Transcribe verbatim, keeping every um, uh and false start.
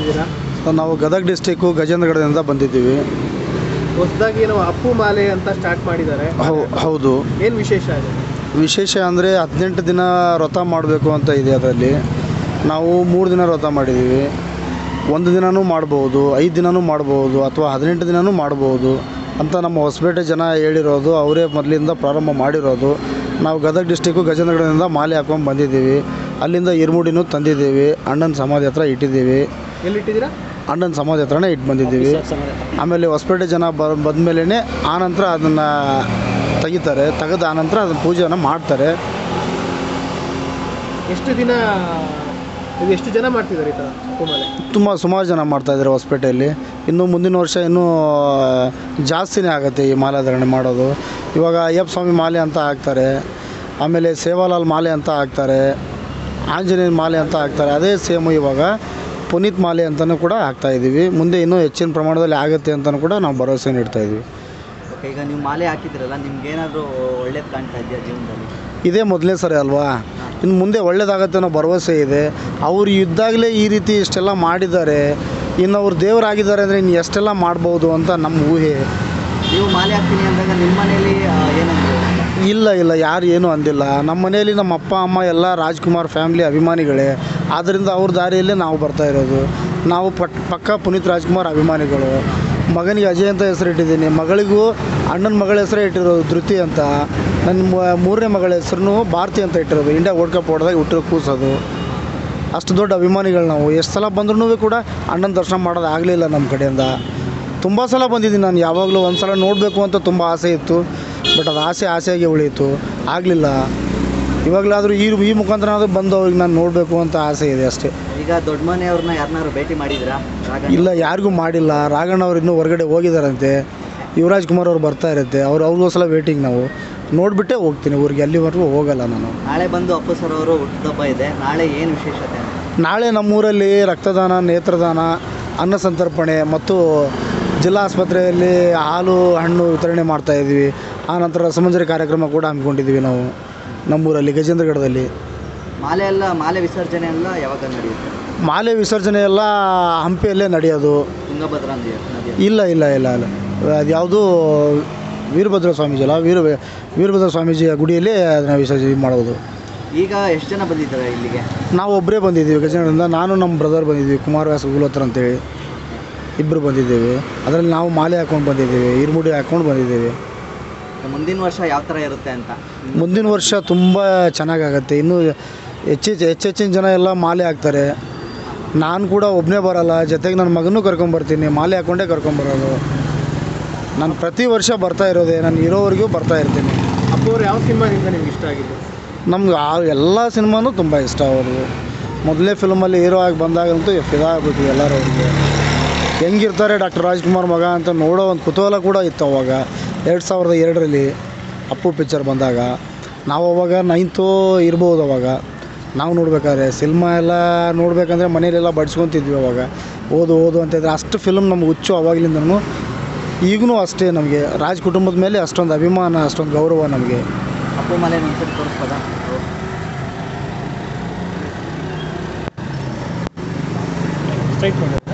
ಬಂದಿದ್ದೀರಾ? ನಾವು ಗದಗ ಡಿಸ್ಟಿಕ್ಕು ಗಜೇಂದ್ರಗಢದಿಂದ ಬಂದಿದ್ದೀವಿ. ಹೊಸದಾಗಿ ನಾವು ಅಪ್ಪು ಮಾಲೆ ಅಂತ ಸ್ಟಾರ್ಟ್ ಮಾಡಿದ್ದಾರೆ. ಹೌದು. ಏನು ವಿಶೇಷ ಇದೆ? ವಿಶೇಷ ಅಂದರೆ ಹದಿನೆಂಟು ದಿನ ವ್ರತ ಮಾಡಬೇಕು ಅಂತ ಇದೆ. ಅದರಲ್ಲಿ ನಾವು ಮೂರು ದಿನ ವ್ರತ ಮಾಡಿದ್ದೀವಿ. ಒಂದು ದಿನವೂ ಮಾಡ್ಬೋದು, ಐದು ದಿನವೂ ಮಾಡ್ಬೋದು, ಅಥವಾ ಹದಿನೆಂಟು ದಿನವೂ ಮಾಡ್ಬೋದು ಅಂತ ನಮ್ಮ ಹೊಸಪೇಟೆ ಜನ ಹೇಳಿರೋದು. ಅವರೇ ಮೊದಲಿಂದ ಪ್ರಾರಂಭ ಮಾಡಿರೋದು. ನಾವು ಗದಗ ಡಿಸ್ಟಿಕ್ಕು ಗಜೇಂದ್ರಗಢದಿಂದ ಮಾಲೆ ಹಾಕೊಂಡು ಬಂದಿದ್ದೀವಿ. ಅಲ್ಲಿಂದ ಇರ್ಮುಡಿನೂ ತಂದಿದ್ದೀವಿ. ಅಣ್ಣನ ಸಮಾಧಿ ಹತ್ರ ಇಟ್ಟಿದ್ದೀವಿ. ಎಲ್ಲಿಟ್ಟಿದ್ದೀರಾ? ಅಣ್ಣನ ಸಮಾಧಿ ಹತ್ರನೇ ಇಟ್ಟು ಬಂದಿದ್ದೀವಿ. ಆಮೇಲೆ ಹೊಸಪೇಟೆ ಜನ ಬ ಬಂದಮೇಲೆ ಆನಂತರ ಅದನ್ನು ತೆಗಿತಾರೆ. ತೆಗೆದು ಆನಂತರ ಅದನ್ನು ಪೂಜೆಯನ್ನು ಮಾಡ್ತಾರೆ. ಎಷ್ಟು ದಿನ ಇದು ಎಷ್ಟು ಜನ ಮಾಡ್ತಿದ್ದಾರೆ ಈ ಥರ ಅಪ್ಪು ಮಾಲೆ? ತುಂಬ ಸುಮಾರು ಜನ ಮಾಡ್ತಾಯಿದ್ದಾರೆ ಹೊಸಪೇಟೆಯಲ್ಲಿ. ಇನ್ನು ಮುಂದಿನ ವರ್ಷ ಇನ್ನೂ ಜಾಸ್ತಿನೇ ಆಗುತ್ತೆ ಈ ಮಾಲಾಧಾರಣೆ ಮಾಡೋದು. ಇವಾಗ ಅಯ್ಯಪ್ಪ ಸ್ವಾಮಿ ಮಾಲೆ ಅಂತ ಹಾಕ್ತಾರೆ, ಆಮೇಲೆ ಸೇವಾಲಾಲ್ ಮಾಲೆ ಅಂತ ಹಾಕ್ತಾರೆ, ಆಂಜನೇಯ ಮಾಲೆ ಅಂತ ಹಾಕ್ತಾರೆ. ಅದೇ ಸೇಮು ಇವಾಗ ಪುನೀತ್ ಮಾಲೆ ಅಂತಲೂ ಕೂಡ ಹಾಕ್ತಾಯಿದ್ದೀವಿ. ಮುಂದೆ ಇನ್ನೂ ಹೆಚ್ಚಿನ ಪ್ರಮಾಣದಲ್ಲಿ ಆಗುತ್ತೆ ಅಂತಲೂ ಕೂಡ ನಾವು ಭರವಸೆ ನೀಡ್ತಾಯಿದ್ದೀವಿ. ಓಕೆ, ಈಗ ನೀವು ಮಾಲೆ ಹಾಕಿದ್ರಲ್ಲ, ನಿಮ್ಗೇನಾದರೂ ಒಳ್ಳೇದು ಕಾಣ್ತಾ ಇದೆಯಾ ಜೀವನದಲ್ಲಿ? ಇದೇ ಮೊದಲೇ ಸರಿ ಅಲ್ವಾ? ಇನ್ನು ಮುಂದೆ ಒಳ್ಳೇದಾಗತ್ತೆ ಅನ್ನೋ ಭರವಸೆ ಇದೆ. ಅವರು ಇದ್ದಾಗಲೇ ಈ ರೀತಿ ಇಷ್ಟೆಲ್ಲ ಮಾಡಿದ್ದಾರೆ. ಇನ್ನು ಅವ್ರು ದೇವರಾಗಿದ್ದಾರೆ ಅಂದರೆ ಇನ್ನು ಎಷ್ಟೆಲ್ಲ ಮಾಡ್ಬೋದು ಅಂತ ನಮ್ಮ ಊಹೆ. ನೀವು ಮಾಲೆ ಹಾಕ್ತೀನಿ ಅಂದಾಗ ನಿಮ್ಮ ಮನೇಲಿ ಏನಂದ್ರು? ಇಲ್ಲ ಇಲ್ಲ ಯಾರು ಏನೂ ಅಂದಿಲ್ಲ. ನಮ್ಮ ಮನೆಯಲ್ಲಿ ನಮ್ಮ ಅಪ್ಪ ಅಮ್ಮ ಎಲ್ಲ ರಾಜ್ಕುಮಾರ್ ಫ್ಯಾಮ್ಲಿ ಅಭಿಮಾನಿಗಳೇ. ಆದ್ದರಿಂದ ಅವ್ರ ದಾರಿಯಲ್ಲೇ ನಾವು ಬರ್ತಾ ಇರೋದು. ನಾವು ಪಟ್ ಪಕ್ಕ ಪುನೀತ್ ರಾಜ್ಕುಮಾರ್ ಅಭಿಮಾನಿಗಳು. ಮಗನಿಗೆ ಅಜಯ್ ಅಂತ ಹೆಸರು ಇಟ್ಟಿದ್ದೀನಿ. ಮಗಳಿಗೂ ಅಣ್ಣನ ಮಗಳ ಹೆಸರೇ ಇಟ್ಟಿರೋದು ಧೃತಿ ಅಂತ. ನನ್ನ ಮೂರನೇ ಮಗಳ ಹೆಸರು ಭಾರತಿ ಅಂತ ಇಟ್ಟಿರೋದು. ಇಂಡಿಯಾ ವರ್ಲ್ಡ್ ಕಪ್ ಹೊಡೆದಾಗ ಹುಟ್ಟಿರೋ ಕೂಸೋದು. ಅಷ್ಟು ದೊಡ್ಡ ಅಭಿಮಾನಿಗಳು ನಾವು. ಎಷ್ಟು ಸಲ ಬಂದ್ರೂ ಕೂಡ ಅಣ್ಣನ ದರ್ಶನ ಮಾಡೋದು ಆಗಲಿಲ್ಲ ನಮ್ಮ ಕಡೆಯಿಂದ. ತುಂಬ ಸಲ ಬಂದಿದ್ದೀನಿ ನಾನು. ಯಾವಾಗಲೂ ಒಂದು ಸಲ ನೋಡಬೇಕು ಅಂತ ತುಂಬ ಆಸೆ ಇತ್ತು. ಬಟ್ ಅದು ಆಸೆ ಆಸೆಯಾಗಿ ಉಳಿಯಿತು, ಆಗಲಿಲ್ಲ. ಇವಾಗಲಾದರೂ ಈ ಈ ಮುಖಾಂತರ ಆದರೂ ಬಂದು ಅವ್ರಿಗೆ ನಾನು ನೋಡಬೇಕು ಅಂತ ಆಸೆ ಇದೆ ಅಷ್ಟೇ. ಈಗ ದೊಡ್ಡ ಮನೆಯವ್ರನ್ನ ಯಾರನ್ನಾರು ಭೇಟಿ ಮಾಡಿದ್ರಾ? ಇಲ್ಲ, ಯಾರಿಗೂ ಮಾಡಿಲ್ಲ. ರಾಘಣ್ಣ ಅವ್ರು ಇನ್ನೂ ಹೊರಗಡೆ ಹೋಗಿದ್ದಾರಂತೆ. ಯುವರಾಜ್ ಕುಮಾರ್ ಅವ್ರು ಬರ್ತಾ ಇರುತ್ತೆ. ಅವ್ರು ಅವ್ರಿಗೋಸ್ಕರ ವೇಟಿಂಗ್. ನಾವು ನೋಡಿಬಿಟ್ಟೇ ಹೋಗ್ತೀನಿ ಊರಿಗೆ. ಅಲ್ಲಿವರೆಗೂ ಹೋಗಲ್ಲ ನಾನು. ನಾಳೆ ಬಂದು ಅಪ್ಪು ಸರ್ ಅವರು ಹುಟ್ಟುಹಬ್ಬ ಇದೆ. ನಾಳೆ ಏನು ವಿಶೇಷತೆ? ನಾಳೆ ನಮ್ಮೂರಲ್ಲಿ ರಕ್ತದಾನ, ನೇತ್ರದಾನ, ಅನ್ನ ಸಂತರ್ಪಣೆ ಮತ್ತು ಜಿಲ್ಲಾ ಆಸ್ಪತ್ರೆಯಲ್ಲಿ ಹಾಲು ಹಣ್ಣು ವಿತರಣೆ ಮಾಡ್ತಾಯಿದ್ವಿ. ಆನಂತರ ರಸಮಂಜರಿ ಕಾರ್ಯಕ್ರಮ ಕೂಡ ಹಮ್ಮಿಕೊಂಡಿದ್ದೀವಿ ನಾವು ನಮ್ಮೂರಲ್ಲಿ ಗಜೇಂದ್ರಗಢದಲ್ಲಿ. ಮಾಲೆ ಎಲ್ಲ ಮಾಲೆ ವಿಸರ್ಜನೆ ಎಲ್ಲ ಯಾವಾಗ ನಡೆಯುತ್ತೆ? ಮಾಲೆ ವಿಸರ್ಜನೆ ಎಲ್ಲ ಹಂಪಿಯಲ್ಲೇ ನಡೆಯೋದು. ತುಂಗಭದ್ರಾ ನದಿ? ಇಲ್ಲ ಇಲ್ಲ ಇಲ್ಲ ಇಲ್ಲ ಅದು ಯಾವುದು ವೀರಭದ್ರ ಸ್ವಾಮೀಜಿ ಅಲ್ಲ, ವೀರ ವೀರಭದ್ರ ಸ್ವಾಮೀಜಿಯ ಗುಡಿಯಲ್ಲಿ ಅದನ್ನು ವಿಸರ್ಜನೆ ಮಾಡೋದು. ಈಗ ಎಷ್ಟು ಜನ ಬಂದಿದ್ದಾರೆ ಇಲ್ಲಿಗೆ? ನಾವು ಒಬ್ಬರೇ ಬಂದಿದ್ದೀವಿ ಗಜೇಂದ್ರದಿಂದ. ನಾನು ನಮ್ಮ ಬ್ರದರ್ ಬಂದಿದ್ದೀವಿ, ಕುಮಾರವ್ಯಾಸ ಗುಲೋತ್ರ ಅಂತೇಳಿ ಇಬ್ಬರು ಬಂದಿದ್ದೇವೆ. ಅದರಲ್ಲಿ ನಾವು ಮಾಲೆ ಹಾಕ್ಕೊಂಡು ಬಂದಿದ್ದೀವಿ, ಇರ್ಮುಡಿ ಹಾಕ್ಕೊಂಡು ಬಂದಿದ್ದೀವಿ. ಮುಂದಿನ ವರ್ಷ ಯಾವ ಥರ ಇರುತ್ತೆ ಅಂತ? ಮುಂದಿನ ವರ್ಷ ತುಂಬ ಚೆನ್ನಾಗಾಗತ್ತೆ. ಇನ್ನೂ ಹೆಚ್ಚೆಚ್ಚು ಹೆಚ್ಚೆಚ್ಚಿನ ಜನ ಎಲ್ಲ ಮಾಲೆ ಹಾಕ್ತಾರೆ. ನಾನು ಕೂಡ ಒಬ್ಬನೇ ಬರೋಲ್ಲ, ಜೊತೆಗೆ ನನ್ನ ಮಗನೂ ಕರ್ಕೊಂಬರ್ತೀನಿ. ಮಾಲೆ ಹಾಕ್ಕೊಂಡೇ ಕರ್ಕೊಂಬರೋದು. ನಾನು ಪ್ರತಿ ವರ್ಷ ಬರ್ತಾ ಇರೋದೆ. ನಾನು ಇರೋವರೆಗೂ ಬರ್ತಾ ಇರ್ತೀನಿ. ಅಪ್ಪು ಅವ್ರು ಯಾವ ಸಿನಿಮಾದಿಂದ ನಿಮ್ಗೆ ಇಷ್ಟ ಆಗಿದ್ದು? ನಮ್ಗೆ ಆ ಎಲ್ಲ ಸಿನಿಮಾನೂ ತುಂಬ ಇಷ್ಟ ಅವ್ರದ್ದು. ಮೊದಲನೇ ಫಿಲ್ಮಲ್ಲಿ ಹೀರೋ ಆಗಿ ಬಂದಾಗಂತೂ ಫಿದಾ ಆಗ್ಬಿಟ್ಟು ಎಲ್ಲರೂ ಅವ್ರಿಗೆ. ಹೆಂಗಿರ್ತಾರೆ ಡಾಕ್ಟರ್ ರಾಜ್ಕುಮಾರ್ ಮಗ ಅಂತ ನೋಡೋ ಒಂದು ಕುತೂಹಲ ಕೂಡ ಇತ್ತು ಅವಾಗ. ಎರಡು ಸಾವಿರದ ಎರಡರಲ್ಲಿ ಅಪ್ಪು ಪಿಕ್ಚರ್ ಬಂದಾಗ ನಾವು ಅವಾಗ ನೈನ್ತು ಇರ್ಬೋದು. ಅವಾಗ ನಾವು ನೋಡ್ಬೇಕಾದ್ರೆ ಸಿನಿಮಾ ಎಲ್ಲ ನೋಡ್ಬೇಕಂದ್ರೆ ಮನೇಲೆಲ್ಲ ಬಡ್ಸ್ಕೊತಿದ್ವಿ ಅವಾಗ. ಓದು ಓದು ಅಂತಿದ್ರೆ ಅಷ್ಟು ಫಿಲ್ಮ್ ನಮ್ಗೆ ಹುಚ್ಚು ಅವಾಗಲಿಂದನೂ. ಈಗಲೂ ಅಷ್ಟೇ. ನಮಗೆ ರಾಜ್ ಕುಟುಂಬದ ಮೇಲೆ ಅಷ್ಟೊಂದು ಅಭಿಮಾನ, ಅಷ್ಟೊಂದು ಗೌರವ ನಮಗೆ. ಅಪ್ಪು ಮಾಲೆ ಒಂದ್ಸರಿ ತೋರಿಸ್ಬೋದಾ? ಸ್ಟ್ರೈಟ್ ಮಾಡಿ.